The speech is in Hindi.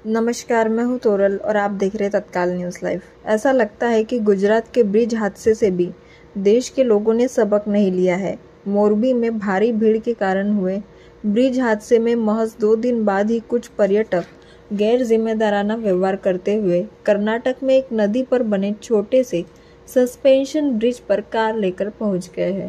नमस्कार, मैं हूँ तोरल और आप देख रहे हैं तत्काल न्यूज़ लाइव। ऐसा लगता है कि गुजरात के ब्रिज हादसे से भी देश के लोगों ने सबक नहीं लिया है। मोरबी में भारी भीड़ के कारण हुए ब्रिज हादसे में महज 2 दिन बाद ही कुछ पर्यटक गैर जिम्मेदाराना व्यवहार करते हुए कर्नाटक में एक नदी पर बने छोटे से सस्पेंशन ब्रिज पर कार लेकर पहुंच गए हैं।